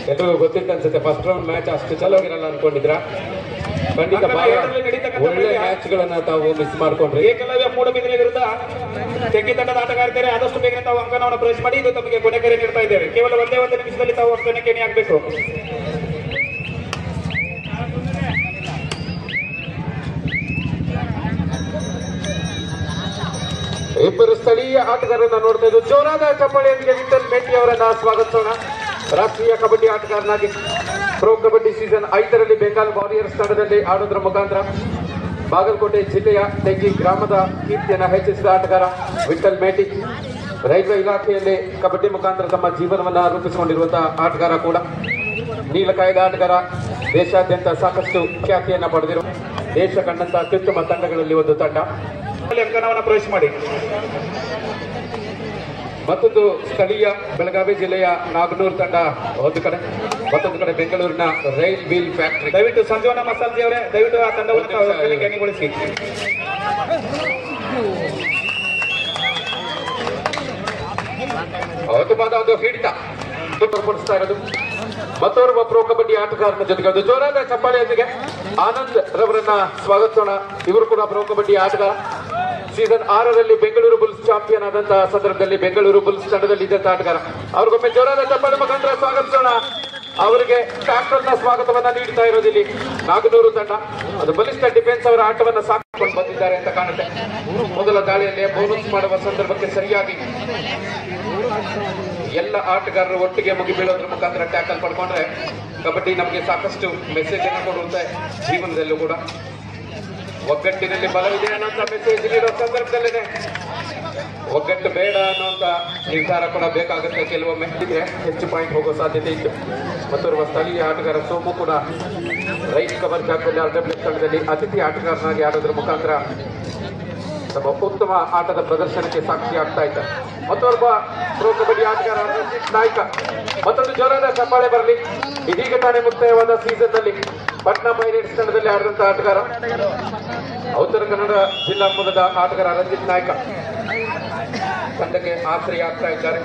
ಎಲ್ರಿಗೂ ಗೊತ್ತಿತ್ತು ಅನ್ಸುತ್ತೆ ಫಸ್ಟ್ ರೌಂಡ್ ಮ್ಯಾಚ್ ಅಷ್ಟು ಚಲೋಗಿರಲ್ಲ ಅನ್ಕೊಂಡಿದ್ರ ಖಂಡಿತ ಒಳ್ಳೆ ಮ್ಯಾಚ್ ಗಳನ್ನ ತಾವು ಮಿಸ್ ಮಾಡ್ಕೊಂಡ್ರಿ. ಏಕಲವ್ಯ ಮೂಡಬಿದಿರೆ ವಿರುದ್ಧ ತೆಗ್ಗಿ ತಂಡದ ಆಟಗಾರ್ತಾರೆ. ಆದಷ್ಟು ಬೇಗ ತಾವು ಅಂಕಣವನ್ನು ಪ್ರವೇಶ ಮಾಡಿ ಇದು ತಮಗೆ ಕೊನೆ ಕರೆ ನೀಡ್ತಾ ಇದ್ದೇವೆ. ಕೇವಲ ಒಂದೇ ನಿಮಿಷದಲ್ಲಿ ತಾವು ಅಂಕಣಕ್ಕೆ ಆಗಬೇಕು. ಇಬ್ಬರು ಸ್ಥಳೀಯ ಆಟಗಾರರನ್ನ ನೋಡ್ತಾ ಇದ್ದು ಜೋರಾದ ಚಪ್ಪಾಳೆಯೊಂದಿಗೆ ವಿಠಲ್ ಮೇಟಿ ಅವರನ್ನ ಸ್ವಾಗತಿಸೋಣ. ರಾಷ್ಟ್ರೀಯ ಕಬಡ್ಡಿ ಆಟಗಾರನಾಗಿ ಪ್ರೊ ಕಬಡ್ಡಿ ಸೀಸನ್ 5ರಲ್ಲಿ ಬೆಂಗಾಲ್ ವಾರಿಯರ್ಸ್ ತಂಡದಲ್ಲಿ ಆಡೋದ್ರ ಮುಖಾಂತರ ಬಾಗಲಕೋಟೆ ಜಿಲ್ಲೆಯ ತೆಗ್ಗಿ ಗ್ರಾಮದ ಕೀರ್ತಿಯನ್ನು ಹೆಚ್ಚಿಸಿದ ಆಟಗಾರ ವಿಠಲ್ ಮೇಟಿ. ರೈಲ್ವೆ ಇಲಾಖೆಯಲ್ಲಿ ಕಬಡ್ಡಿ ಮುಖಾಂತರ ತಮ್ಮ ಜೀವನವನ್ನ ರೂಪಿಸಿಕೊಂಡಿರುವಂತಹ ಆಟಗಾರ ಕೂಡ. ನೀಲಕಾಯದ ಆಟಗಾರ, ದೇಶಾದ್ಯಂತ ಸಾಕಷ್ಟು ಖ್ಯಾತಿಯನ್ನ ಪಡೆದಿರುವ ದೇಶ ಕಂಡಂತ ಅತ್ಯುತ್ತಮ ತಂಡಗಳಲ್ಲಿ ಒಂದು ತಂಡ. ಅಂಕಣವನ್ನು ಪ್ರವೇಶ ಮಾಡಿ. ಮತ್ತೊಂದು ಸ್ಥಳೀಯ ಬೆಳಗಾವಿ ಜಿಲ್ಲೆಯ ನಾಗನೂರು ತಂಡ ಒಂದು ಕಡೆ, ಮತ್ತೊಂದು ಕಡೆ ಬೆಂಗಳೂರಿನ ರೈಲ್ ವೀಲ್ ಫ್ಯಾಕ್ಟರಿ. ದಯವಿಟ್ಟು ಸಂಜೀವನ ಮಸಾಲ್ಜಿ ಅವರೇ ದಯವಿಟ್ಟು ಆ ತಂಡವನ್ನು ಗಣಿಗೊಳಿಸಿ. ಅದ್ಭುತವಾದ ಒಂದು ಹಿಡಿತ ತೋರ್ಪಡಿಸ್ತಾ ಇರೋದು ಮತ್ತೋರ್ವ ಪ್ರೊ ಕಬಡ್ಡಿ ಆಟಗಾರನ ಜೊತೆಗೆ ಒಂದು ಜೋರಾದ ಚಪ್ಪಾಳೆಯೊಂದಿಗೆ ಆನಂದ್ ರವರನ್ನ ಸ್ವಾಗತಿಸೋಣ. ಇವರು ಕೂಡ ಪ್ರೊ ಕಬಡ್ಡಿ ಆಟಗಾರ. ಸೀಸನ್ 6ರಲ್ಲಿ ಬೆಂಗಳೂರು ಬುಲ್ಸ್ ಚಾಂಪಿಯನ್ ಆದಂತಹ ಸಂದರ್ಭದಲ್ಲಿ ಬೆಂಗಳೂರು ಬುಲ್ಸ್ ತಂಡದಲ್ಲಿ ಇದ್ದಂತಹ ಆಟಗಾರ. ಅವ್ರಿಗೊಮ್ಮೆ ಜೋರಾದ ಚಪ್ಪಾಳೆ ಮುಖಾಂತರ ಸ್ವಾಗತಿಸೋಣ. ಅವರಿಗೆ ಟ್ಯಾಕ್ಟರ್ನ ಸ್ವಾಗತವನ್ನ ನೀಡ್ತಾ ಇರೋದಿಲ್ಲಿ ನಾಗನೂರು ತಂಡ. ಅದು ಬಲಿಷ್ಠ ಡಿಫೆನ್ಸ್ ಅವರ ಆಟವನ್ನ ಸಾಕಿಕೊಂಡು ಬಂದಿದ್ದಾರೆ ಅಂತ ಕಾಣುತ್ತೆ. ಮೊದಲ ದಾಳಿಯಲ್ಲಿ ಬೋನಸ್ ಮಾಡುವ ಸಂದರ್ಭಕ್ಕೆ ಸರಿಯಾಗಿ ಎಲ್ಲ ಆಟಗಾರರು ಒಟ್ಟಿಗೆ ಮುಗಿ ಬೀಳೋದ್ರ ಮುಖಾಂತರ ಟ್ಯಾಕಲ್ ಪಡ್ಕೊಂಡ್ರೆ ಕಬಡ್ಡಿ ನಮಗೆ ಸಾಕಷ್ಟು ಮೆಸೇಜ್ ಅನ್ನು ಕೊಡುತ್ತೆ. ಜೀವನದಲ್ಲೂ ಕೂಡ ಒಗ್ಗಟ್ಟಿನಲ್ಲಿ ಬಲವಿದೆ ಅನ್ನೋಂಥ ಮೆಸೇಜ್ ನೀಡೋ ಸಂದರ್ಭದಲ್ಲೇ ಒಗ್ಗಟ್ಟು ಬೇಡ ಅನ್ನೋಂಥ ನಿರ್ಧಾರ ಕೂಡ ಬೇಕಾಗುತ್ತೆ. ಕೆಲವೊಮ್ಮೆ ಇದ್ರೆ ಹೆಚ್ಚು ಪಾಯಿಂಟ್ ಹೋಗೋ ಸಾಧ್ಯತೆ ಇತ್ತು. ಮತ್ತೋರ್ವ ಸ್ಥಳೀಯ ಆಟಗಾರ ಸೋಮು ಕೂಡ ರೈಟ್ ಕವರ್ ಜಾಗದಲ್ಲಿ RWF ತಂಡದಲ್ಲಿ ಅತಿಥಿ ಆಟಗಾರನಾಗಿ ಆಡೋದ್ರ ಮುಖಾಂತರ ತಮ್ಮ ಉತ್ತಮ ಆಟದ ಪ್ರದರ್ಶನಕ್ಕೆ ಸಾಕ್ಷಿ ಆಗ್ತಾ ಇದ್ದಾರೆ. ಮತ್ತೊಬ್ಬ ಪ್ರೊ ಕಬಡ್ಡಿ ಆಟಗಾರ ರಂಜಿತ್ ನಾಯ್ಕ. ಮತ್ತೊಂದು ಜೋರಾದ ಚಪ್ಪಾಳೆ ಬರಲಿ. ಇದೀಗ ತಾನೇ ಮುಕ್ತಾಯವಾದ ಸೀಸನ್ ನಲ್ಲಿ ಪಟ್ನಾ ಪೈರೇಟ್ಸ್ ತಂಡದಲ್ಲಿ ಆಡಿದಂತಹ ಆಟಗಾರ, ಉತ್ತರ ಕನ್ನಡ ಜಿಲ್ಲಾ ಮೂಲದ ಆಟಗಾರ ರಂಜಿತ್ ನಾಯ್ಕ ತಂಡಕ್ಕೆ ಆಶ್ರಯ ಆಗ್ತಾ ಇದ್ದಾರೆ.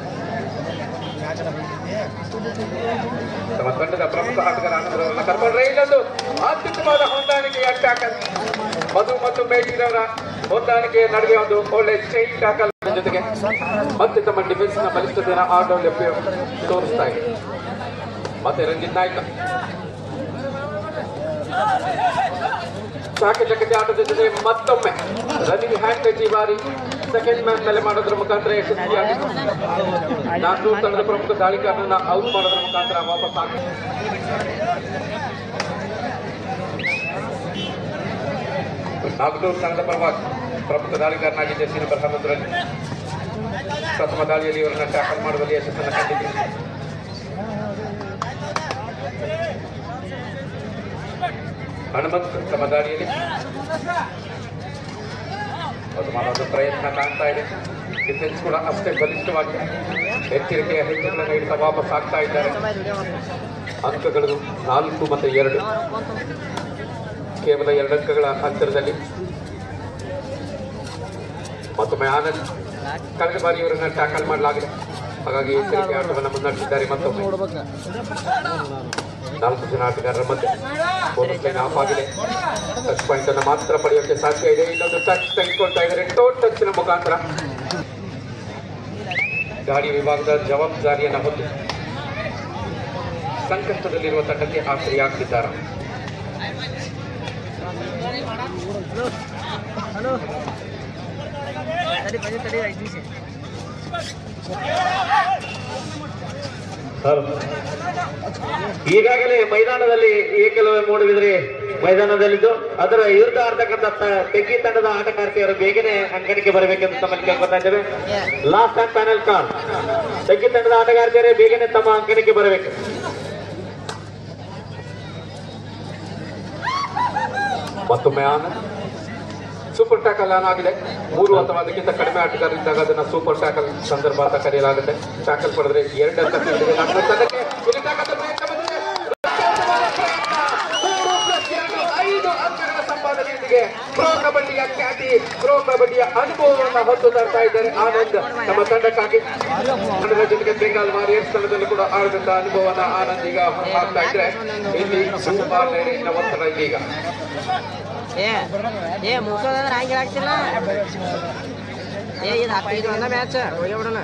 ತಮ್ಮ ತಂಡದ ಪ್ರಮುಖ ಆಟಗಾರ ಆನಂದರವರನ್ನ ಕರ್ಕೊಂಡ್ರೆ ಇಲ್ಲೊಂದು ಅತ್ಯುತ್ತಮವಾದ ಹೊಂದಾಣಿಕೆಯ ಟ್ಯಾಕಲ್. ಮಧು ಮತ್ತು ಮೇಟಿರವರ ಹೊಂದಾಣಿಕೆಯ ನಡುವೆ ಒಂದು ಒಳ್ಳೆ ಚೈನ್ ಟ್ಯಾಕಲ್ ಜೊತೆಗೆ ಮತ್ತೆ ತಮ್ಮ ಡಿಫೆನ್ಸ್ ನ ಬಲಿಷ್ಠತೆಯನ್ನು RWF ತೋರಿಸ್ತಾ ಇದೆ. ಮತ್ತೆ ರಂಜಿತ್ ನಾಯ್ಕ ಚಾಕಚಕ್ಯತೆ ಆಟದ ಜೊತೆ ಮತ್ತೊಮ್ಮೆ ರನ್ನಿಂಗ್ ಹ್ಯಾಂಡ್ ಟಚ್ ಈ ಬಾರಿ ಸೆಕೆಂಡ್ ಮ್ಯಾನ್ ಮೇಲೆ ಮಾಡೋದ್ರ ಮುಖಾಂತರ ಯಶಸ್ವಿಯಾಗಿ ನಾಗನೂರು ತಂಡದ ಪ್ರಮುಖ ದಾಳಿಗಾರರನ್ನ ಔಟ್ ಮಾಡೋದ್ರ ಮುಖಾಂತರ ವಾಪಸ್ ಆಗ ನಾಗನೂರು ತಂಡದ ಪರವಾಗಿ ಪ್ರಮುಖ ದಾಳಿಗಾರನಾಗಿ ಜೆಸಿ ನಂಬರ್ 11ರಲ್ಲಿ ಪ್ರಥಮ ದಾಳಿಯಲ್ಲಿ ಇವರನ್ನ ಟ್ಯಾಕಲ್ ಮಾಡುವಲ್ಲಿ ಯಶಸ್ಸನ್ನು ಕಂಡಿದ್ದಾರೆ. ಹನುಮಂತ್ ತಮ್ಮ ದಾಳಿಯಲ್ಲಿ ಅದು ಮಾಡೋದು ಪ್ರಯತ್ನ ಕಾಣ್ತಾ ಇದೆ. ಡಿಫೆನ್ಸ್ ಕೂಡ ಅಷ್ಟೇ ಬಲಿಷ್ಠವಾಗಿದೆ. ಎಚ್ಚರಿಕೆಯ ಹೆಜ್ಜೆಗಳನ್ನು ನೀಡುತ್ತಾ ವಾಪಸ್ ಆಗ್ತಾ ಇದ್ದಾರೆ. ಅಂಕಗಳು 4 ಮತ್ತು 2, ಕೇವಲ 2 ಅಂಕಗಳ ಅಂತರದಲ್ಲಿ. ಮತ್ತೊಮ್ಮೆ ಆನಂದ್ ಕಳೆದ ಬಾರಿ ಇವರನ್ನ ಟ್ಯಾಕಲ್ ಮಾಡಲಾಗಿದೆ, ಹಾಗಾಗಿ ಎಚ್ಚರಿಕೆ ಆಟವನ್ನು ಮುನ್ನಡೆಸಿದ್ದಾರೆ. ಮತ್ತೊಮ್ಮೆ 4 ಜನ ಆಟಗಾರರ ಮಧ್ಯೆ ಬೋನಸ್ ಲೈನ್ ಆಫ್ ಆಗಿದೆ. ಟಚ್ ಪಾಯಿಂಟ್ ಅನ್ನು ಮಾತ್ರ ಪಡೆಯೋಕೆ ಸಾಧ್ಯ ಇದೆ. ಇನ್ನೊಂದು ಟಚ್ ತೆಗೆದುಕೊಳ್ತಾ ಇದ್ದಾರೆ. ಟಚ್ನ ಮುಖಾಂತರ ಗಾಡಿ ವಿಭಾಗದ ಜವಾಬ್ದಾರಿಯನ್ನು ಹೊತ್ತು ಸಂಕಷ್ಟದಲ್ಲಿರುವ ತಂಡಕ್ಕೆ ಆಶ್ರಯ ಆಗ್ತಿದ್ದಾರೆ. ಈಗಾಗಲೇ ಮೈದಾನದಲ್ಲಿ ಏಕಲವ್ಯ ಮೂಡಬಿದಿರೆ ಮೈದಾನದಲ್ಲಿದ್ದು ಅದರ ವಿರುದ್ಧ ಆಡ್ತಕ್ಕಂಥ ತೆಗ್ಗಿ ತಂಡದ ಆಟಗಾರ್ತಿಯರು ಬೇಗನೆ ಅಂಕಣಿಕೆ ಬರಬೇಕೆಂದು ತಮ್ಮಲ್ಲಿ ಕೇಳ್ಕೊತಾ ಇದ್ದೇವೆ. Last and panel call. Teggi ತಂಡದ ಆಟಗಾರ್ತಿಯರೇ ಬೇಗನೆ ತಮ್ಮ ಅಂಕಣಿಕೆ ಬರಬೇಕು. ಮತ್ತೊಮ್ಮೆ ಆನಂದ್ ಸೂಪರ್ ಟ್ಯಾಕಲ್ ಆಗಿದೆ. 3 ಅಥವಾ ಅದಕ್ಕಿಂತ ಕಡಿಮೆ ಆಟಗಾರರಿದ್ದಾಗ ಅದನ್ನ ಸೂಪರ್ ಟ್ಯಾಕಲ್ ಸಂದರ್ಭ ಅಂತ ಕರೆಯಲಾಗುತ್ತೆ. ಟ್ಯಾಕಲ್ ಪಡೆದ್ರೆ 2 ಅಂಕ ತಂಡಕ್ಕೆ ಪ್ರೊ ಕಬಡ್ಡಿಯ ಖ್ಯಾತಿ, ಪ್ರೊ ಕಬಡ್ಡಿಯ ಅನುಭವವನ್ನು ಹೊತ್ತುತ್ತಾ ಆಡ್ತಾ ಇದ್ದಾರೆ. ಆನಂದ್ ತಮ್ಮ ತಂಡಕ್ಕಾಗಿ ತಂಡದ ಜೊತೆಗೆ ಬೆಂಗಾಲ್ ವಾರಿಯರ್ಸ್ ತಂಡದಲ್ಲಿ ಕೂಡ ಆಡಿದಂತ ಅನುಭವನ ಆನಂದ್ ಈಗ ಹಾಕ್ತಾ ಇದ್ರೆ ಇಲ್ಲಿ ಸೂಪರ್ ಲೈನಿನ ಒತ್ತಡ ಇದೀಗ ಮುಗಿಸೋದಂದ್ರೆ ಹಂಗೆ ಆಗ್ತಿಲ್ಲ. ಇದು 15 ಒಂದ ಮ್ಯಾಚ್ ಹೋಗಿ ಬಿಡೋಣ.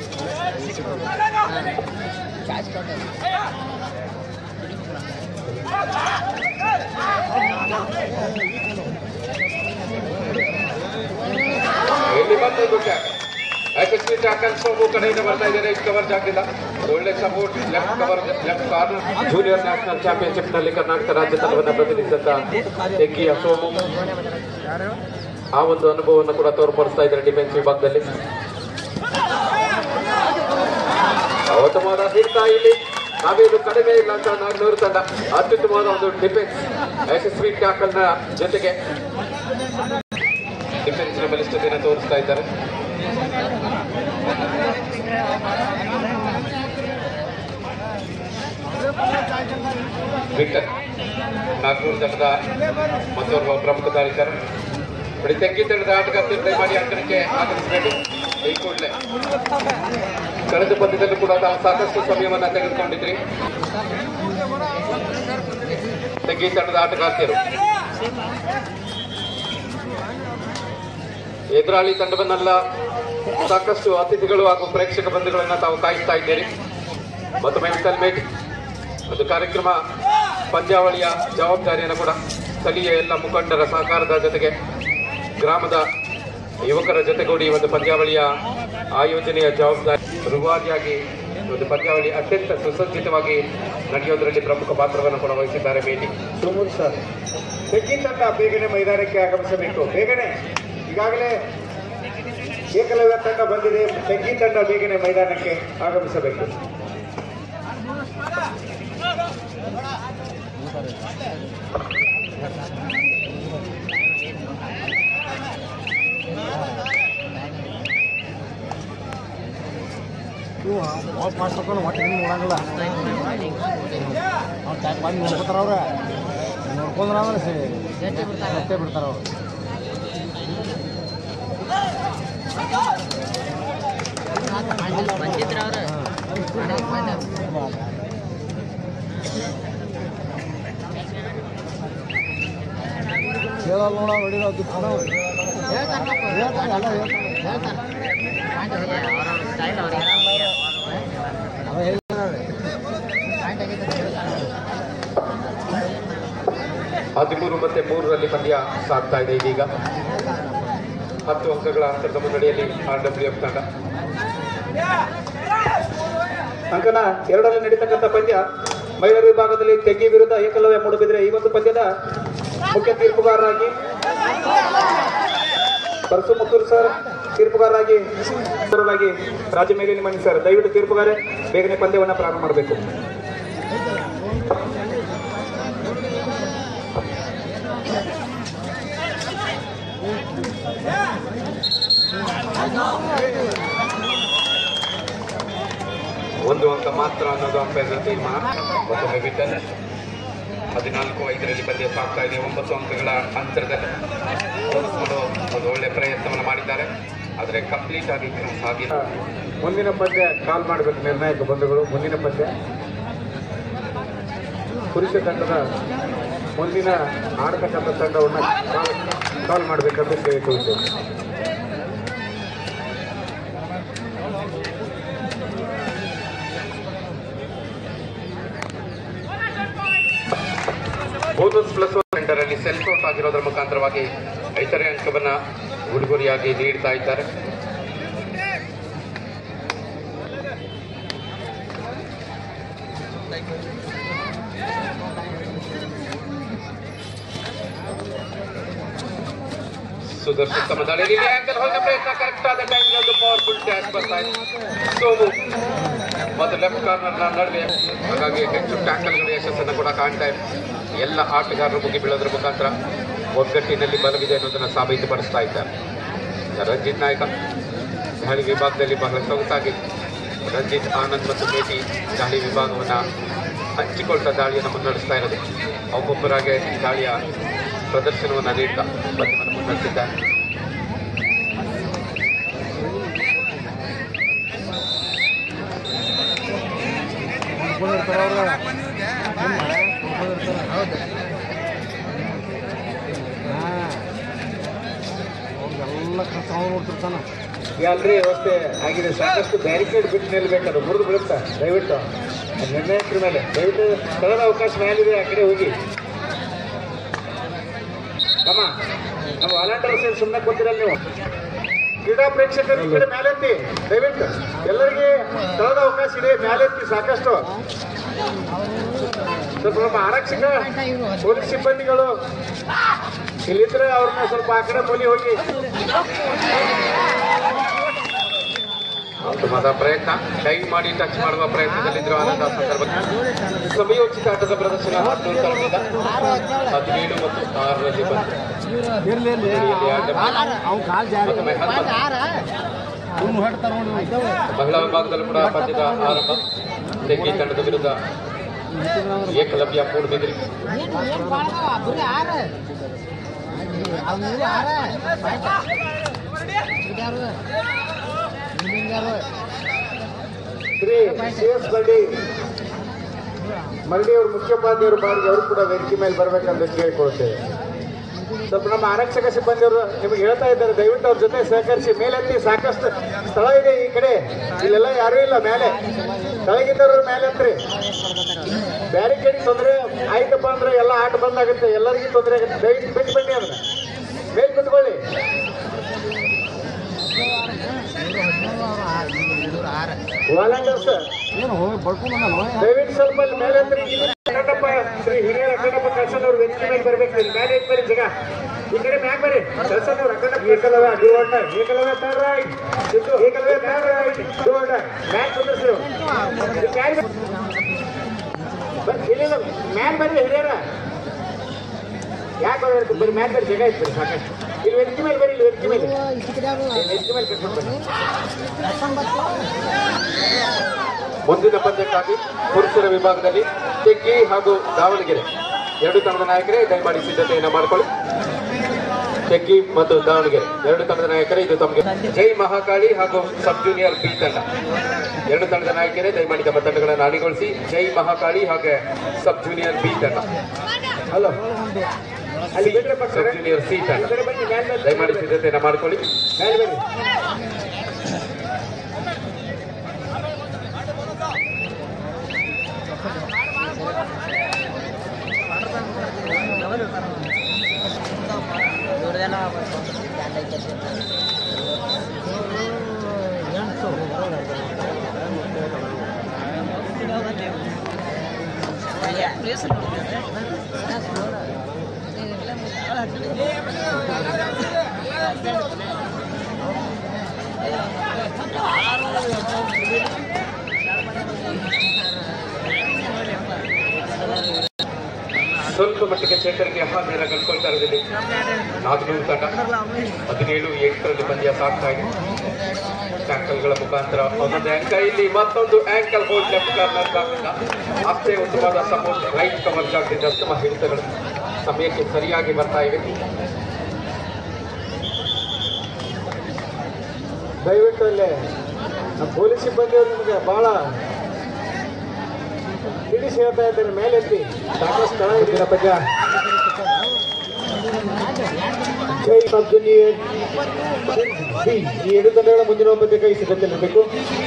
ಇಲ್ಲಿ ಮತ್ತೊಂದು ಯಶಸ್ವಿ ಟ್ಯಾಕಲ್ ಸೋಮು ಕಡೆಯಿಂದ ಬರ್ತಾ ಇದ್ದಾರೆ. ಕವರ್ ಜಾಗದಿಂದ ಒಳ್ಳೆ support left corner. Junior national championship ನಲ್ಲಿ ಕರ್ನಾಟಕ ರಾಜ್ಯ ತಂಡವನ್ನು ಪ್ರತಿನಿಧಿಸಿದಂತ ತೆಗ್ಗಿಯ ಸೋಮು ಆ ಒಂದು ಅನುಭವವನ್ನು ಕೂಡ ತೋರ್ಪಡಿಸ್ತಾ ಇದ್ದಾರೆ ಡಿಫೆನ್ಸ್ ವಿಭಾಗದಲ್ಲಿ. ಉತ್ತಮವಾದ ಹಿಡಿತ ಇಲ್ಲಿ ನಾವೇನು ಕಡಿಮೆ ಇಲ್ಲ ಅಂತ ನಾಗ್ನೂರು ತಂಡ ಅತ್ಯುತ್ತಮವಾದ ಒಂದು ಡಿಫೆನ್ಸ್ ಯಶಸ್ವಿ ಟ್ಯಾಕಲ್ ನ ಜೊತೆಗೆ ಡಿಫೆನ್ಸ್ ನ ಬಲಿಷ್ಠತೆಯನ್ನು ತೋರಿಸ್ತಾ ಇದ್ದಾರೆ. ವಿಕ್ಟರ್ ನಾಗ್ನೂರು ತಂಡದ ಮತ್ತೋರ್ವ ಪ್ರಮುಖ ದಾಳಿಗಾರ. ತೆಗ್ಗಿ ತಂಡದ ಆಟಗಾರ್ತಿ ಟ್ರೈ ಮಾಡಿ ಅಂಕಣಕ್ಕೆ ಆಗಮಿಸಬೇಕು. ಈ ಕೂಡಲೇ ಕಳೆದ ಪಂದ್ಯದಲ್ಲೂ ಕೂಡ ತಾವು ಸಾಕಷ್ಟು ಸಮಯವನ್ನು ತೆಗೆದುಕೊಂಡಿದ್ರಿ. ತೆಗ್ಗಿ ತಂಡದ ಆಟಗಾರ್ತಿಯರು ಎದುರಾಳಿ ತಂಡವನ್ನೆಲ್ಲ ಸಾಕಷ್ಟು ಅತಿಥಿಗಳು ಹಾಗೂ ಪ್ರೇಕ್ಷಕ ಬಂಧುಗಳನ್ನ ತಾವು ಕಾಯಿಸ್ತಾ ಇದ್ದೀರಿ. ಮತ್ತೊಮ್ಮೆ ಮೆಂಟಲ್ ಒಂದು ಕಾರ್ಯಕ್ರಮ ಪಂದ್ಯಾವಳಿಯ ಜವಾಬ್ದಾರಿಯನ್ನು ಕೂಡ ಸ್ಥಳೀಯ ಎಲ್ಲ ಮುಖಂಡರ ಸಹಕಾರದ ಜೊತೆಗೆ ಗ್ರಾಮದ ಯುವಕರ ಜೊತೆಗೂಡಿ ಒಂದು ಪಂದ್ಯಾವಳಿಯ ಆಯೋಜನೆಯ ಜವಾಬ್ದಾರಿ ರೂವಾರಿಯಾಗಿ ಒಂದು ಪಂದ್ಯಾವಳಿ ಅತ್ಯಂತ ಸುಸಜ್ಜಿತವಾಗಿ ನಡೆಯೋದರಲ್ಲಿ ಪ್ರಮುಖ ಪಾತ್ರವನ್ನು ಕೂಡ ವಹಿಸಿದ್ದಾರೆ. ಮೇಟಿ ಸುಮೂರ್ ಸರ್, ತೆಗ್ಗಿ ತಂಡ ಬೇಗನೆ ಮೈದಾನಕ್ಕೆ ಆಗಮಿಸಬೇಕು. ಬೇಗನೆ ಈಗಾಗಲೇ ಏಕಲವ್ಯ ತಂಡ ಬಂದಿದೆ. ತೆಗ್ಗಿ ತಂಡ ಬೇಗನೆ ಮೈದಾನಕ್ಕೆ ಆಗಮಿಸಬೇಕು. ವಾಶ್ ಮಾಡ್ಸ್ಕೊಂಡು ಒಟ್ಟು ಹಿಂಗೆ ನೋಡಂಗಿಲ್ಲ. ಅವ್ರು ಟ್ಯಾಕ್ ಮಾಡಿ ನೋಡ್ಕೊತಾರ. ಅವ್ರೆ ನೋಡ್ಕೊಂಡ್ರೆ ಅಂದ್ರೆ ಸತ್ತೇ ಬಿಡ್ತಾರ ಅವ್ರು. ಬಂದಿದ್ರ ಅವ್ರು ಕೇಳಲ್ಲ ನೋಡ ನೋಡಿರೋ ಅದು ಸ್ಟೈಲ್ ಅವ್ರಿಗೆ 13 ಮತ್ತೆ 3ರಲ್ಲಿ ಪಂದ್ಯ ಸಾಗ್ತಾ ಇದೆ. ಇದೀಗ 10 ಅಂಕಗಳ ಅಂತರದ ಮುನ್ನಡೆಯಲ್ಲಿ RWF ತಂಡ. ಅಂಕನ 2ರಲ್ಲಿ ನಡೀತಕ್ಕಂಥ ಪಂದ್ಯ ಮಹಿಳಾ ವಿಭಾಗದಲ್ಲಿ ತೆಗ್ಗಿ ವಿರುದ್ಧ ಏಕಲವ್ಯ ಮೂಡುಬಿದ್ರೆ. ಈ ಒಂದು ಪಂದ್ಯದ ಮುಖ್ಯ ತೀರ್ಪುಗಾರರಾಗಿ ಪರಸು ಮುತ್ತೂರು ಸರ್, ತೀರ್ಪುಗಾರರಾಗಿ ರಾಜ ಮೇಲಿನ ಮಣಿ ಸರ್. ದಯವಿಟ್ಟು ತೀರ್ಪುಗಾರೆ ಬೇಗನೆ ಪಂದ್ಯವನ್ನು ಪ್ರಾರಂಭ ಮಾಡಬೇಕು. ಒಂದು ಅಂಕ ಮಾತ್ರ ಅನ್ನೋದು ಅಂಪೈರ್ನ ತೀರ್ಮಾನ. ಮತ್ತೊಮ್ಮೆ ವಿಟಲ್ 14-5ರಲ್ಲಿ ಪಂದ್ಯ ಸಾಗ್ತಾ ಇದೆ. 9 ಅಂಕಗಳ ಅಂತರದಲ್ಲಿ ಒಂದು ಒಳ್ಳೆ ಪ್ರಯತ್ನವನ್ನು ಮಾಡಿದ್ದಾರೆ. ಆದರೆ ಕಂಪ್ಲೀಟ್ ಆಗಿ ಸಾಗಿಲ್ಲ. ಮುಂದಿನ ಪಂದ್ಯ ಕಾಲ್ ಮಾಡಬೇಕು ನಿರ್ಣಾಯಕ ಬಂಧುಗಳು. ಮುಂದಿನ ಪಂದ್ಯ ಪುರುಷ ತಂಡದ ಮುಂದಿನ ಆಡತಕ್ಕಂಥ ತಂಡವನ್ನು ಕಾಲ್ ಮಾಡಬೇಕಂತ ಕೇಳಿಕೊಳ್ಳುತ್ತೇವೆ. ಬೋನಸ್ +1 ರಲ್ಲಿ ಸೆಲ್ಫ್ ಔಟ್ ಆಗಿರೋದ್ರ ಮುಖಾಂತರವಾಗಿ 5ನೇ ಅಂಕವನ್ನ ಉಡುಗೊರೆಯಾಗಿ ನೀಡ್ತಾ ಇದ್ದಾರೆ. ಸುದರ್ಶನ್ ತಮ್ಮ ದಾಳಿಯಲ್ಲಿ ಆಂಗಲ್ ಹೋದ ಪ್ರಯತ್ನ ಕರೆಕ್ಟ್ ಆದ ಟೈಮ್ ಒಂದು ಪವರ್ಫುಲ್ ಟ್ಯಾಚ್ ಬರ್ತಾ ಇದೆ. ಸೋಮು ಮತ್ತು ಲೆಫ್ಟ್ ಕಾರ್ನರ್ ನಡುವೆ, ಹಾಗಾಗಿ ಹೆಚ್ಚು ಟ್ಯಾಕಲ್ಗಳ ಯಶಸ್ಸನ್ನು ಕೂಡ ಕಾಣ್ತಾ ಇದೆ. ಎಲ್ಲ ಆಟಗಾರರು ಮುಗಿ ಬೀಳೋದ್ರ ಮುಖಾಂತರ ಒಗ್ಗಟ್ಟಿನಲ್ಲಿ ಬಲವಿದೆ ಅನ್ನೋದನ್ನು ಸಾಬೀತುಪಡಿಸ್ತಾ ಇದ್ದಾರೆ. ರಂಜಿತ್ ನಾಯಕ ದಾಳಿ ವಿಭಾಗದಲ್ಲಿ ಬಹಳ ಸೊಗಸಾಗಿ ರಂಜಿತ್, ಆನಂದ್ ಮತ್ತು ಮೇಟಿ ದಾಳಿ ವಿಭಾಗವನ್ನು ಹಂಚಿಕೊಳ್ತಾ ದಾಳಿಯನ್ನು ಮುನ್ನಡೆಸ್ತಾ ಇರೋದು. ಒಬ್ಬೊಬ್ಬರಾಗೆ ದಾಳಿಯ ಪ್ರದರ್ಶನವನ್ನು ನೀಡ್ತಾ ಪಂದ್ಯವನ್ನು ಮುನ್ನಡೆಸಿದ್ದಾರೆ. ನೋಡ್ಕೊಂಡಿರ್ತಾರೆ ಅವ್ರು. ಹೌದು. ಅವ್ರಿಗೆಲ್ಲ ಕಷ್ಟ ನೋಡ್ತಿರ್ತಾನೆ. ಅಲ್ರಿ ವ್ಯವಸ್ಥೆ ಆಗಿದೆ, ಸಾಕಷ್ಟು ಬ್ಯಾರಿಕೇಡ್ ಬಿಟ್ಟು ನಿಲ್ಬೇಕಾದ್ರೆ ಮುರಿದು ಬೀಳುತ್ತಾ. ದಯವಿಟ್ಟು ನಿರ್ಣಯಕರ ಮೇಲೆ ದಯವಿಟ್ಟು ಸ್ಥಳದ ಅವಕಾಶ ಮೇಲಿದೆ, ಆ ಕಡೆ ಹೋಗಿ. ನಮ್ಮ ವಾಲಂಟಿಯರ್ಸ್ ಏನು ಸುಮ್ಮನೆ ಕೂತಿರಲ್ಲ ನೀವು. ಕ್ರೀಡಾ ಪ್ರೇಕ್ಷಕರು ಈ ಕಡೆ ಮೇಲೆತ್ತಿ ದಯವಿಟ್ಟು. ಎಲ್ಲರಿಗೆ ಸ್ಥಳದ ಅವಕಾಶ ಇದೆ, ಮೇಲೆತ್ತಿ ಸಾಕಷ್ಟು. ಸ್ವಲ್ಪ ನಮ್ಮ ಆರಕ್ಷಕ ಪೊಲೀಸ್ ಸಿಬ್ಬಂದಿಗಳು ಇಲ್ಲಿದ್ರೆ ಅವ್ರನ್ನ ಸ್ವಲ್ಪ ಆ ಕಡೆ ಮೂಲಿ ಹೋಗಿ. ಉತ್ತಮವಾದ ಪ್ರಯತ್ನ, ಟೈಮ್ ಮಾಡಿ ಟಚ್ ಮಾಡುವ ಪ್ರಯತ್ನದಲ್ಲಿದ್ದರು. ಆನಂದ ಸಂದರ್ಭ ಸಮಯೋಚಿತ ಆಟದ ಪ್ರದರ್ಶನ 17 ತರದಿಂದ 17 ಮತ್ತು 6ರಲ್ಲಿ ಬಂತು. ಮಹಿಳಾ ವಿಭಾಗದಲ್ಲೂ ಕೂಡ ಪಂದ್ಯದ ಆರಂಭ. ತೆಗ್ಗಿ ತಂಡದ ವಿರುದ್ಧ ಏಕಲವ್ಯ ಮೂಡುಬಿದಿರೆ. ಶ್ರೀ CS ಮರಡಿ ಅವರು ಮುಖ್ಯೋಪಾಧ್ಯಾಯರು ಬಾಡಿಗೆ ಅವರು ಕೂಡ ವೇದಿಕೆ ಮೇಲೆ ಬರಬೇಕಂತ ಕೇಳಿಕೊಳ್ತೇವೆ. ಸ್ವಲ್ಪ ನಮ್ಮ ಆರಕ್ಷಕ ಸಿಬ್ಬಂದಿಯವರು ನಿಮಗೆ ಹೇಳ್ತಾ ಇದ್ದಾರೆ, ದಯವಿಟ್ಟು ಅವ್ರ ಜೊತೆ ಸಹಕರಿಸಿ. ಮೇಲೆತ್ತಿ ಸಾಕಷ್ಟು ಸ್ಥಳ ಇದೆ ಈ ಕಡೆ, ಇಲ್ಲೆಲ್ಲ ಯಾರೂ ಇಲ್ಲ. ಮೇಲೆ ಕೆಳಗಿದ್ದವರು ಮೇಲೆ ಹತ್ರಿ. ಬ್ಯಾರಿಕೇಡ್ ತೊಂದರೆ ಆಯ್ತಪ್ಪ ಅಂದ್ರೆ ಎಲ್ಲ ಆಟ ಬಂದಾಗುತ್ತೆ, ಎಲ್ಲರಿಗೂ ತೊಂದರೆ ಆಗುತ್ತೆ. ದಯವಿಟ್ಟು ಬಿಟ್ಟು ಬನ್ನಿ, ಅದನ್ನ ಮೇಲೆ ಕುತ್ಕೊಳ್ಳಿ. ವಾಲಂಟಿಯರ್ಸ್ ದಯವಿಟ್ಟು ಸ್ವಲ್ಪ ಮೇಲೆ ಹತ್ರಿ. ಅಕ್ಕಣ್ಣಪ್ಪ, ಶ್ರೀ ಹಿರಿಯರ ಅಕ್ಕಣ್ಣಪ್ಪ ಕಳ್ಸನವ್ರು ವೇದಿಕೆ ಮೇಲೆ ಬರ್ಬೇಕು. ಮೇಲೆ ಐತ್ ಬರ್ರಿ ಜಗ, ಈ ಕಡೆ ಮ್ಯಾಗ ಬರ್ರಿ. ಕಳ್ಸನವ್ರು ಅಕ್ಕಣ್ಣಪ್ಪ ಏಕಲವ್ಯ ಡಿವೋಟ, Ekalavya third right, Ekalavya third right ಡಿವೋಟ ಮ್ಯಾಗ್ ಕುಂದ್ರಿಸಿ. ಇಲ್ಲ ಮ್ಯಾಗ್ ಬರ್ರಿ ಹಿರಿಯರ. ಯಾಕೆ ಬರ್ಬೇಕು? ಬರೀ ಮ್ಯಾಗ್ ಬರ್ರಿ, ಜಗ ಐತ್ ಬರ್ರಿ ಸಾಕಷ್ಟು. ಇಲ್ಲಿ ವೇದಿಕೆ ಮೇಲೆ ಬರ್ರಿ, ಇಲ್ಲಿ ವೇದಿಕೆ ಮೇಲೆ ವೇದಿಕೆ ಮೇಲೆ ಕರ್ಕೊಂಡು ಬರ್ರಿ. ಮುಂದಿನ ಪಂದ್ಯಕ್ಕಾಗಿ ಪುರುಷರ ವಿಭಾಗದಲ್ಲಿ ತೆಗ್ಗಿ ಹಾಗೂ ದಾವಣಗೆರೆ ಎರಡು ತಂಡದ ನಾಯಕರೇ ದಯಮಾಡಿ ಸಿದ್ಧತೆಯನ್ನು ಮಾಡಿಕೊಳ್ಳಿ. ತೆಗ್ಗಿ ಮತ್ತು ದಾವಣಗೆರೆ ಎರಡು ತಂಡದ ನಾಯಕರೇ ಇದು ತಮಗೆ. ಜೈ ಮಹಾಕಾಳಿ ಹಾಗೂ ಸಬ್ ಜೂನಿಯರ್ ಬಿ ತಂಡ ಎರಡು ತಂಡದ ನಾಯಕರೇ ದಯಮಾಡಿ ತಮ್ಮ ತಂಡಗಳನ್ನು ಅಣಿಗೊಳಿಸಿ. ಜೈ ಮಹಾಕಾಳಿ ಹಾಗೆ ಸಬ್ ಜೂನಿಯರ್ ಬಿ ತಂಡ. ಹಲೋ, ಅಲ್ಲಿ ಬಿಡ್ರೆ ಸಬ್ ಜೂನಿಯರ್ ಸಿ ತಂಡ ದಯಮಾಡಿ ಸಿದ್ಧತೆಯನ್ನು ಮಾಡಿಕೊಳ್ಳಿ. ಮೇಲೆ ಬನ್ನಿ. ಸ್ವಲ್ಪ ಮಟ್ಟಿಗೆ ಚೇತರಿಕೆ ಹಾದಿಯನ್ನು ಕಳ್ಕೊಳ್ತಾ ಇರೋದಿಲ್ಲ. 4 ತಂಡ 17-8ರಲ್ಲಿ ಪಂದ್ಯ ಸಾಗ್ತಾ ಇದೆ. ಟ್ಯಾಕಲ್ಗಳ ಮುಖಾಂತರ ಒಂದೊಂದು ಅಂಕ, ಇಲ್ಲಿ ಮತ್ತೊಂದು ಆಂಕಲ್ ಹೋಲ್ಡ್ ಲೆಫ್ಟ್ ಕಾರ್ನರ್ ಜಾಗದಿಂದ ಅಷ್ಟೇ ಉತ್ತಮವಾದ ಸಪೋರ್ಟ್ ರೈಟ್ ಕವರ್ ಜಾಗದಿಂದ ಉತ್ತಮ ಹಿಡಿತಗಳು ಸಮಯಕ್ಕೆ ಸರಿಯಾಗಿ ಬರ್ತಾ ಇವೆ. ದಯವಿಟ್ಟು ಅಲ್ಲೇ ನಮ್ಮ ಪೊಲೀಸ್ ಸಿಬ್ಬಂದಿಯವರು ನಿಮಗೆ ಬಹಳ ತಿಳಿಸಿ ಹೇಳ್ತಾ ಇದ್ದಾರೆ, ಮೇಲೆ ಎತ್ತಿ ಸಾಕಷ್ಟು ಸ್ಥಳ ಇದ್ದೀರ ಪದ್ಯ. ಜೈ ಸಬ್ ಜೂನಿಯರ್ ಈ ಎರಡು ತಂಡಗಳ ಮುಂದಿನ ಪದ್ಯಕ್ಕಾಗಿ ಸಿದ್ಧತೆ ಇರಬೇಕು.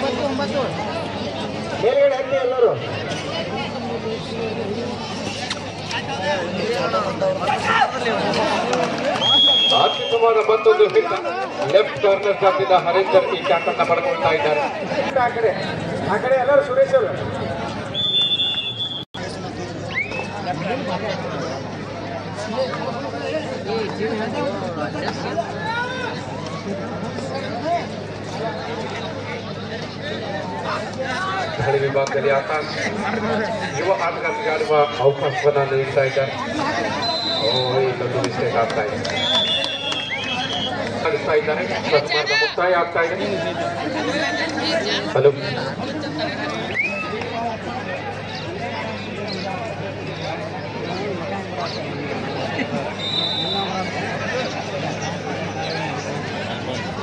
ಮೇಲ್ಗಡೆ ಹತ್ತಿ ಎಲ್ಲರೂ. ಅತ್ಯುತ್ತಮವಾದ ಮತ್ತೊಂದು ಹಿಟ್ ಲೆಫ್ಟ್ ಕಾರ್ನರ್ ಜಾಗದಿಂದ ಹರೀಂದರ್ ಈ ಕ್ಯಾಚ್ ಅನ್ನ ಪಡ್ಕೊಳ್ತಾ ಇದ್ದಾರೆ. ಆ ಕಡೆ ಎಲ್ಲರೂ ಸುರೇಶ್ ಅವರು. ಮಹಿಳೆ ವಿಭಾಗದಲ್ಲಿ ಆಕಾಶ್ ಯುವ ಆಟಗಾರರಿಗೆ ಆಡುವ ಅವಕಾಶವನ್ನು ನೀಡ್ತಾ ಇದ್ದಾರೆ. ಇಲ್ಲೊಂದು ಮಿಸ್ಟೇಕ್ ಆಗ್ತಾ ಇದೆ, ನಡೆಸ್ತಾ ಇದ್ದಾರೆ. ಮುಕ್ತಾಯ ಆಗ್ತಾ ಇದೆ. ಹಲೋ,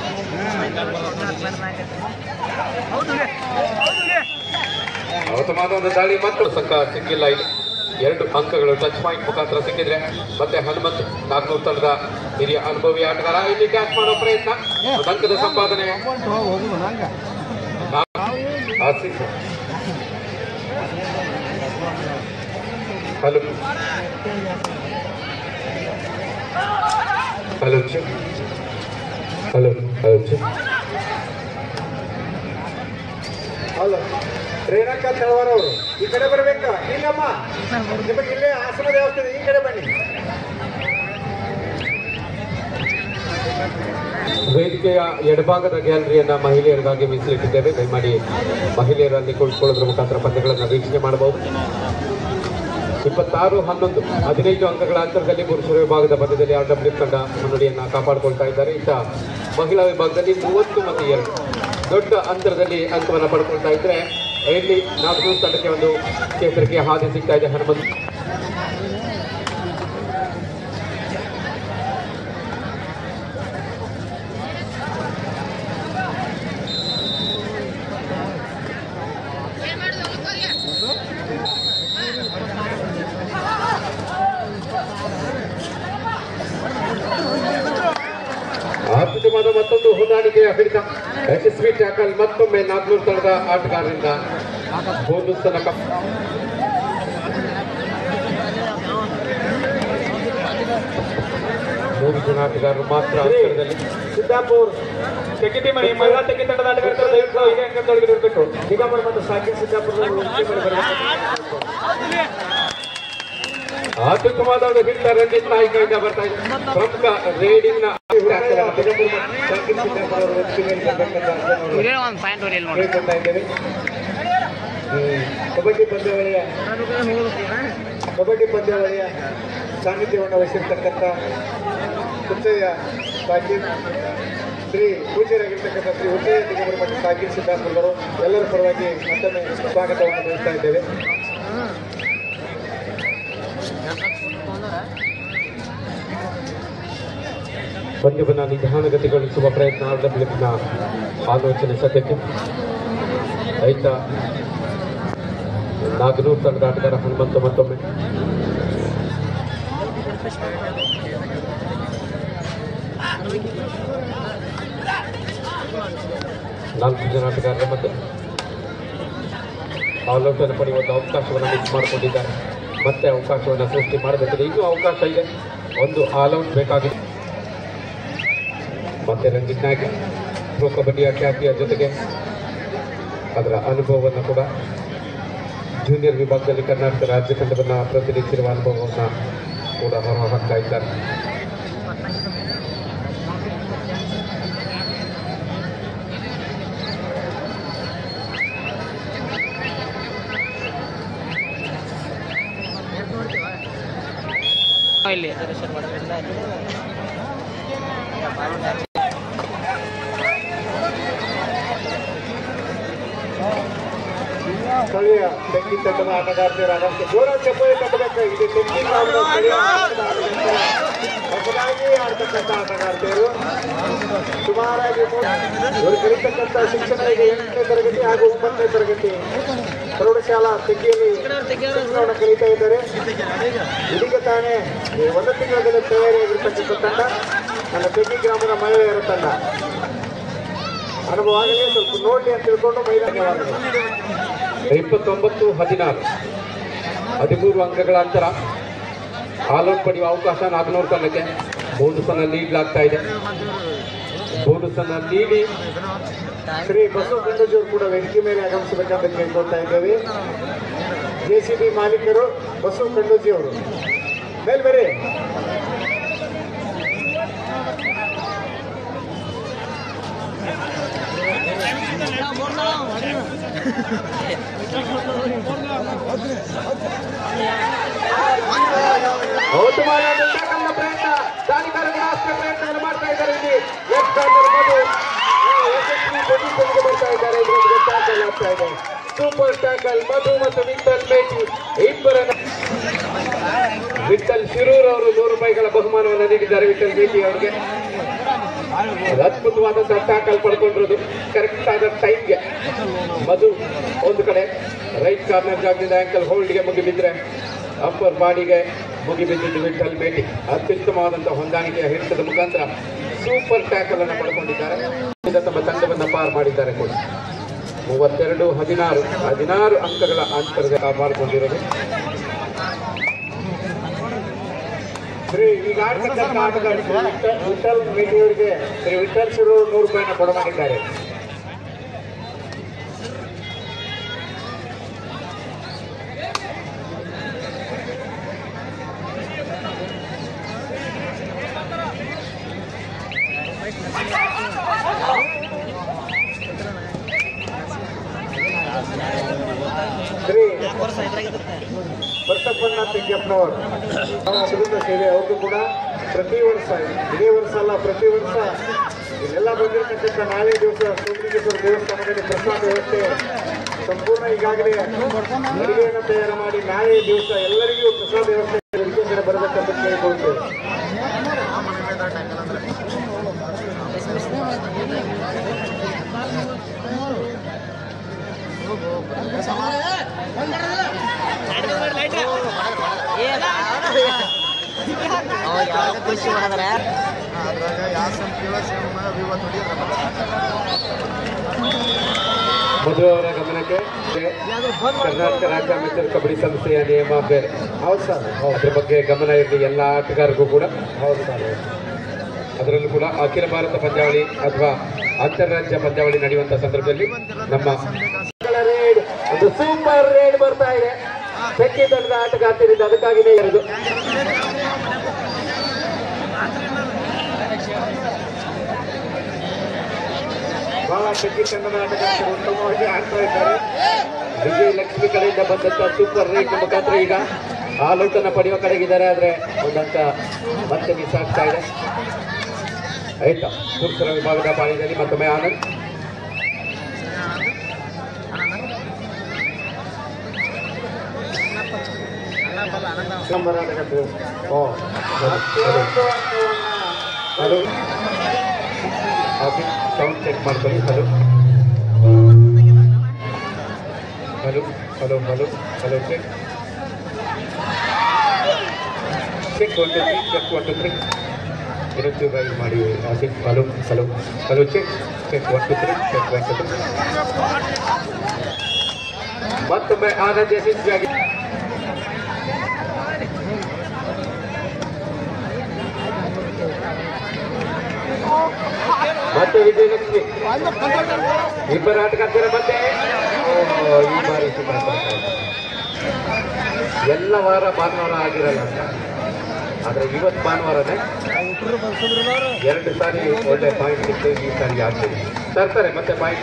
ಉತ್ತಮವಾದ ಒಂದು ದಾಳಿ ಮತ್ತು ಸಿಕ್ಕಿಲ್ಲ. ಇಲ್ಲಿ 2 ಅಂಕಗಳು ಟಚ್ ಪಾಯಿಂಟ್ ಮುಖಾಂತರ ಸಿಕ್ಕಿದ್ರೆ ಮತ್ತೆ ಹನುಮಂತ್ ನಾಗ್ನೂರ್ ತಂಡದ ಹಿರಿಯ ಅನುಭವಿ ಆಟಗಾರ ಇಲ್ಲಿ ಕ್ಯಾಚ್ ಮಾಡೋ ಪ್ರಯತ್ನ, ಒಂದು ಅಂಕದ ಸಂಪಾದನೆ. Asif hello hello hello hello ಅಲ್ಲ ರೇಣುಕಾ ತಳವಾರ ಅವರು ಈ ಕಡೆ ಬರ್ಬೇಕಾ? ಇಲ್ಲಮ್ಮ, ನಿಮಗೆ ಇಲ್ಲೇ ಆಸನದ ವ್ಯವಸ್ಥೆ ಇದೆ, ಈ ಕಡೆ ಬನ್ನಿ. ವೇದಿಕೆಯ ಎಡಭಾಗದ ಗ್ಯಾಲರಿಯನ್ನ ಮಹಿಳೆಯರಿಗಾಗಿ ಮೀಸಲಿಟ್ಟಿದ್ದೇವೆ. ದಯಮಾಡಿ ಮಹಿಳೆಯರಲ್ಲಿ ಕುಳಿತುಕೊಳ್ಳೋದ್ರ ಮುಖಾಂತರ ಪಂದ್ಯಗಳನ್ನು ವೀಕ್ಷಣೆ ಮಾಡಬಹುದು. 26-11 15 ಅಂಕಗಳ ಅಂತರದಲ್ಲಿ ಪುರುಷರ ವಿಭಾಗದ ಪಂದ್ಯದಲ್ಲಿ RW ತಂಡ ಮುನ್ನಡೆಯನ್ನ ಕಾಪಾಡಿಕೊಳ್ತಾ ಇದ್ದಾರೆ. ಇತ್ತ ಮಹಿಳಾ ವಿಭಾಗದಲ್ಲಿ 30-2 ದೊಡ್ಡ ಅಂತರದಲ್ಲಿ ಅಂಕವನ್ನು ಪಡ್ಕೊಳ್ತಾ ಇದ್ರೆ ಇಲ್ಲಿ ನಾಗ್ನೂರ್ ತಂಡಕ್ಕೆ ಒಂದು ಚೇತರಿಕೆ ಹಾದಿ ಸಿಗ್ತಾ ಇದೆ. ಹನುಮಂತ್ ಅತ್ಯುತ್ತಮವಾದ ಮತ್ತೊಂದು ಹೊಂದಾಣಿಕೆಯ ಹಿಡಿತ, ಯಶಸ್ವಿ ಟ್ಯಾಕಲ್ ಮತ್ತೊಮ್ಮೆ ನಾಗ್ನೂರ್ ತಂಡದ ಆಟಗಾರರಿಂದ ಬೋನಸ್ ಅನ್ನ 3 ಜನ ಆಟಗಾರರು ಮಾತ್ರ ಅಂತರದಲ್ಲಿ. ಸಿದ್ದಾಪುರ್ ತೆಗಿತಿ ಮನೆ ಮಹಿಳಾ ತೆಗಿ ತಂಡದ ಆಟಗಾರರು ದಯವಿಟ್ಟು 5 ಅಂಕದೊಳಗೆ ಇರಬೇಕು. ದಿಗಂಬರ್ ಮತ್ತು ಸಾಕಿರ್ ಸಿದ್ದಾಪುರ ಅತ್ಯುತ್ತಮವಾದ ಒಂದು ಹಿಡಿತ ರಂಜಿತ್ ನಾಯ್ಕರಿಂದ ಬರ್ತಾ ಇದೆ. ಪ್ರಮುಖ ರೇಡಿಂಗ್ ನ ಕಬಡ್ಡಿ ಪಂದ್ಯಾವಳಿಯ ಸಾನ್ನಿಧ್ಯವನ್ನು ವಹಿಸಿರ್ತಕ್ಕಂಥ ಹುಚ್ಚಯ್ಯ ಸಾಕಿರ್, ಶ್ರೀ ಪೂಜ್ಯರಾಗಿರ್ತಕ್ಕಂಥ ಶ್ರೀ ಹುಚ್ಚಯ್ಯ ದಿಗಂಬರ ಮತ್ತು ಸಾಕಿರ್ ಸಿದ್ದಾಪುರವರು ಎಲ್ಲರ ಪರವಾಗಿ ಮತ್ತೊಮ್ಮೆ ಸ್ವಾಗತವನ್ನು ಬಯಸ್ತಾ ಇದ್ದೇವೆ. ಪಂದ್ಯವನ್ನು ನಿಧಾನಗತಿಗೊಳಿಸುವ ಪ್ರಯತ್ನ RWನ ಆಲೋಚನೆ ಸದ್ಯಕ್ಕೆ. ರೈತ ನಾಗನೂರ್ ತಂಡದ ಆಟಗಾರ ಹನುಮಂತ ಮತ್ತೊಮ್ಮೆ ನಾಲ್ಕು ಜನ ಆಟಗಾರರ ಮತ್ತೆ ಆಲ್ಔಟ್ ಅನ್ನು ಪಡೆಯುವಂಥ ಅವಕಾಶವನ್ನು ಮಿಸ್ ಮಾಡಿಕೊಂಡಿದ್ದಾರೆ. ಮತ್ತೆ ಅವಕಾಶವನ್ನು ಸೃಷ್ಟಿ ಮಾಡಬೇಕಿದೆ. ಇನ್ನೂ ಅವಕಾಶ ಇದೆ, ಒಂದು ಆಲ್ಔಟ್ ಬೇಕಾಗಿದೆ. ಮತ್ತೆ ರಂಜಿತ್ ನಾಯ್ಕ ಪ್ರೊ ಕಬಡ್ಡಿಯ ಖ್ಯಾತಿಯ ಜೊತೆಗೆ ಅದರ ಅನುಭವವನ್ನು ಕೂಡ ಜೂನಿಯರ್ ವಿಭಾಗದಲ್ಲಿ ಕರ್ನಾಟಕ ರಾಜ್ಯ ತಂಡವನ್ನು ಪ್ರತಿನಿಧಿಸಿರುವ ಅನುಭವವನ್ನು ಕೂಡ ಹೊರಹಾಕ್ತಾ ಇದ್ದಾರೆ. ಇಲ್ಲಿ ಸ್ಥಳೀಯ ತೆಂಗಿನ ತಂಡದ ಆಟಗಾರ್ತಿಯರಾದ ಜೋರ ಚಪ್ಪಾಳೆ ಕಟ್ಟಬೇಕು. ಇದು ತೆಂಗಿನ ಹೊಸದಾಗಿ ಆಡ್ತಕ್ಕಂಥ ಆಟಗಾರ್ತಿಯರು. ಸುಮಾರಾಗಿ ಇವರು ಕಲಿತಕ್ಕಂಥ ಶಿಕ್ಷಣ ಈಗ 8ನೇ ತರಗತಿ ಹಾಗೂ 9ನೇ ತರಗತಿ ಪ್ರೌಢಶಾಲಾ ತೆಗ್ಗಿಯಲ್ಲಿ ಶಿಕ್ಷಣವನ್ನು ಕಲಿತಾ ಇದ್ದಾರೆ. ಇದೀಗ ತಾನೇ 1 ತಿಂಗಳಲ್ಲಿ ತಯಾರಿಯಾಗಿರ್ತಕ್ಕಂಥ ತಂಡ ನನ್ನ ತೆಗ್ಗಿ ಗ್ರಾಮದ ಮಹಿಳೆಯರ ತಂಡ. ಅನುಭವ ಆಗಲಿ, ಸ್ವಲ್ಪ ನೋಡ್ಲಿ ಅಂತ ತಿಳ್ಕೊಂಡು ಮಹಿಳಾ 29-16 13 ಅಂಕಗಳ ಅಂತರ. ಆಲ್ಔಟ್ ಪಡೆಯುವ ಅವಕಾಶ ನಾಗನೂರ್ ತಂಡಕ್ಕೆ. ಬೋನಸನ್ನು ನೀಡಲಾಗ್ತಾ ಇದೆ. ಬೋನಸನ್ನು ನೀಡಿ ಶ್ರೀ ಬಸವ ಗಂಡಜಿಯವರು ಕೂಡ ವೇದಿಕೆ ಮೇಲೆ ಆಗಮಿಸಬೇಕಂತ ಕೇಳ್ಕೊಳ್ತಾ ಇದ್ದೇವೆ. JCB ಮಾಲೀಕರು ಬಸವ ಗಂಡಜಿಯವರು ಮೇಲ್ ಬರ್ರಿ. ಪ್ರಯತ್ನ ದಾಳಿಗಾರರು ಪ್ರಯತ್ನವನ್ನು ಮಾಡ್ತಾ ಇದ್ದಾರೆ. ಇಲ್ಲಿ ಲೆಫ್ಟ್ ಕಾರ್ನರ್ ಮಧು ಯಶಸ್ವಿ ಪೊಸಿಷನ್ಗೆ ಬರ್ತಾ ಇದ್ದಾರೆ. ಇದರೊಂದಿಗೆ ಟ್ಯಾಕಲ್ ಆಗ್ತಾ ಇದೆ. ಸೂಪರ್ ಟ್ಯಾಕಲ್ ಮಧು ಮತ್ತು ವಿಠಲ್ ಮೇಟಿ ಇಬ್ಬರನ್ನ. ವಿಠಲ್ ಶಿರೂರ್ ಅವರು 100 ರೂಪಾಯಿಗಳ ಬಹುಮಾನವನ್ನು ನೀಡಿದ್ದಾರೆ ವಿಠಲ್ ಮೇಟಿ ಅವರಿಗೆ. ಅದ್ಭುತವಾದಂತಹ ಟ್ಯಾಕಲ್ ಪಡ್ಕೊಂಡಿರೋದು ಕರೆಕ್ಟ್ ಆದ ಟೈಮ್ಗೆ. ಮಧು ಒಂದು ಕಡೆ ರೈಟ್ ಕಾರ್ನರ್ ಜಾಗದಿಂದ ಆಂಕಲ್ ಹೋಲ್ಡ್ಗೆ ಮುಗಿಬಿದ್ರೆ ಅಪ್ಪರ್ ಬಾಡಿಗೆ ಮುಗಿಬಿದ್ದಿದ್ದು ವಿಠಲ್ ಮೇಟಿ ಅತ್ಯುತ್ತಮವಾದಂತಹ ಹೊಂದಾಣಿಕೆಯ ಹಿಡಿತದ ಮುಖಾಂತರ ಸೂಪರ್ ಟ್ಯಾಕಲ್ ಅನ್ನು ಪಡ್ಕೊಂಡಿದ್ದಾರೆ. ತಮ್ಮ ತಂಡವನ್ನು ಪಾರ್ ಮಾಡಿದ್ದಾರೆ ಕೂಡ 32-16 ಅಂಕಗಳ ಅಂತರದ ಕಾಪಾಡಿಕೊಂಡಿರೋದು. ಈಗ ಆಡ್ತಕ್ಕಂಥ ಆಟಗಾರ ವಿಠಲ್ ಮೇಟಿಯವರಿಗೆ ಶ್ರೀ ವಿಠಲ್ ಶಿರು 100 ರೂಪಾಯಿನ ಕೊಡಮಾಡಿದ್ದಾರೆ. ಶ್ರೀ ಬಸಪ್ಪಣ್ಣ ತೆಂಗಪ್ಪನವರು ಅಭಿವೃದ್ಧಿ ಸೇವೆ ಅವ್ರಿಗೂ ಕೂಡ ಪ್ರತಿ ವರ್ಷ ಇದೇ ವರ್ಷ ಅಲ್ಲ ಪ್ರತಿ ವರ್ಷ ಇಲ್ಲೆಲ್ಲ ಬಂದಿರತಕ್ಕಂಥ ನಾಳೆ ದಿವಸ ಸೋಮಲಿಂಗೇಶ್ವರ ದೇವಸ್ಥಾನದಲ್ಲಿ ಪ್ರಸಾದ ವ್ಯವಸ್ಥೆ ಸಂಪೂರ್ಣ ಈಗಾಗಲೇ ಅಡುಗೆಯನ್ನು ತಯಾರು ಮಾಡಿ ನಾಳೆ ದಿವಸ ಎಲ್ಲರಿಗೂ ಪ್ರಸಾದ ವ್ಯವಸ್ಥೆ ವೇದಿಕೆ ಬರಬೇಕಂತ ಕೇಳಿಕೊಳ್ತೇವೆ. ಖುಷಿ ಮಾಡಿದ್ರೆ ಮಧು ಅವರ ಗಮನಕ್ಕೆ ಕರ್ನಾಟಕ ರಾಜ್ಯ ಮೆಚ್ಚರ್ ಕಬಡ್ಡಿ ಸಂಸ್ಥೆಯ ನಿಯಮ ಬೇರೆ. ಹೌದು ಸರ್, ಅದ್ರ ಬಗ್ಗೆ ಗಮನ ಇರಲಿ ಎಲ್ಲ ಆಟಗಾರರಿಗೂ ಕೂಡ. ಹೌದು ಸರ್. ಅದರಲ್ಲೂ ಕೂಡ ಅಖಿಲ ಭಾರತ ಪಂದ್ಯಾವಳಿ ಅಥವಾ ಅಂತಾರಾಜ್ಯ ಪಂದ್ಯಾವಳಿ ನಡೆಯುವಂತಹ ಸಂದರ್ಭದಲ್ಲಿ ನಮ್ಮ ರೇಡ್ ಒಂದು ಸೂಪರ್ ರೇಡ್ ಬರ್ತಾ ಇದೆ ತೆಕ್ಕಿ ತಂಡದ ಆಟಗಾರ್ತಿರಿಂದ, ಅದಕ್ಕಾಗಿಯೇ ಇರೋದು. ಬಹಳ ತೆಕ್ಕಿ ತಂಡದ ಆಟಗಾರರು ಉತ್ತಮವಾಗಿ ಆಡ್ತಾ ಇದ್ದಾರೆ. ವಿಜಯಲಕ್ಷ್ಮಿ ಕಡೆಯಿಂದ ಬಂದಂತ ಸೂಪರ್ ರೇಡ್ ಮುಖಾಂತರ ಈಗ ಆಲ್ಔಟ್ ಅನ್ನು ಪಡೆಯುವ ಕಡೆಗಿದ್ದಾರೆ. ಆದ್ರೆ ಒಂದಂತ ಮತ್ತೆ ಮಿಸ್ ಆಗ್ತಾ ಇದೆ. ಆಯ್ತಾ ಪುರುಷರ ವಿಭಾಗದ ಪಾಳಿಯಲ್ಲಿ ಮತ್ತೊಮ್ಮೆ ಆನಂದ್ ನಂಬರ್ ಆಟಗಾರರು ಹಲೋ ಸೌಂಡ್ ಚೆಕ್ ಮಾಡ್ಕೊಳ್ಳಿ. Hello hello hello hello hello check check 1 2 3 check 1 2 3 ಇನ್ನೊಂದು ಗೈಡ್ ಮಾಡಿ Asif. Hello hello hello check check 1 2 3 check 1 2 3 ಮತ್ತೊಮ್ಮೆ ಆನಂದ್ ಯಶಸ್ವಿಯಾಗಿ ಮತ್ತೆ ವಿಜಯಲಕ್ಷ್ಮಿ ಇಬ್ಬರು ಆಟಗಾರ್ತಿರ ಮತ್ತೆ ಈ ಬಾರಿ ಎಲ್ಲ ವಾರ ಭಾನುವಾರ ಆಗಿರಲ್ಲ ಅಂತ, ಆದ್ರೆ ಇವತ್ತು ಭಾನುವಾರನೇ 2 ಸಾರಿ ಒಳ್ಳೆ ಪಾಯಿಂಟ್ ಸಿಕ್ತು. ಈ ಸಾರಿ ಆಗ್ತದೆ ತರ್ತಾರೆ ಮತ್ತೆ ಪಾಯಿಂಟ್.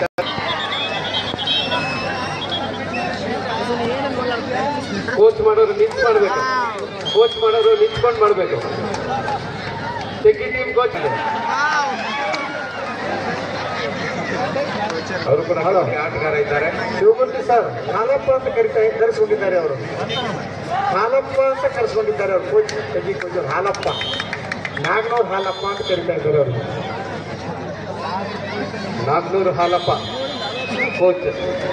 ಕೋಚ್ ಮಾಡೋರು ನಿಂತು ಮಾಡಬೇಕು, ಕೋಚ್ ಮಾಡೋರು ನಿಂತ್ಕೊಂಡು ಮಾಡಬೇಕು. ತೆಗಿ ಟೀಮ್ ಕೋಚ್ ಅವರು ಕೂಡ ಆಟಗಾರ ಇದ್ದಾರೆ. ಶಿವಮೂರ್ತಿ ಸರ್ ಹಾಲಪ್ಪ ಅಂತ ಕರೆಸ್ಕೊಂಡಿದ್ದಾರೆ. ಅವರು ಹಾಲಪ್ಪ ಅಂತ ಕರೆಸ್ಕೊಂಡಿದ್ದಾರೆ. ಅವರು ಕೋಚ್ ತೆಗಿ ಕೋಚ್ ಹಾಲಪ್ಪ, ನಾಗನೂರ್ ಹಾಲಪ್ಪ ಅಂತ ಕರಿತಾ ಇದ್ದಾರೆ. ಅವರು ನಾಗ್ನೂರು ಹಾಲಪ್ಪ ಕೋಚ್.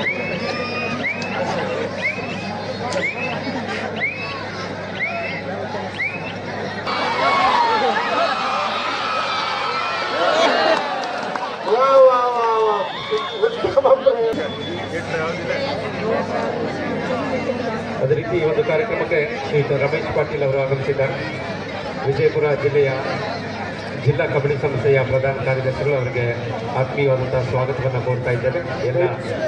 ಅದೇ ರೀತಿ ಈ ಒಂದು ಕಾರ್ಯಕ್ರಮಕ್ಕೆ ಶ್ರೀಯುತ ರಮೇಶ್ ಪಾಟೀಲ್ ಅವರು ಆಗಮಿಸಿದ್ದಾರೆ. ವಿಜಯಪುರ ಜಿಲ್ಲೆಯ ಜಿಲ್ಲಾ ಕಬಡ್ಡಿ ಸಂಸ್ಥೆಯ ಪ್ರಧಾನ ಕಾರ್ಯದರ್ಶಿಗಳು ಅವರಿಗೆ ಆತ್ಮೀಯವಾದಂತಹ ಸ್ವಾಗತವನ್ನು ಕೋರ್ತಾ ಇದ್ದಾರೆ. ಎಲ್ಲ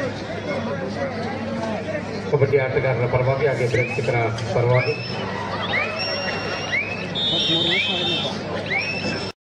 ಕಬಡ್ಡಿ ಆಟಗಾರರ ಪರವಾಗಿ ಹಾಗೆ ಪ್ರೇಕ್ಷಕರ ಪರವಾಗಿ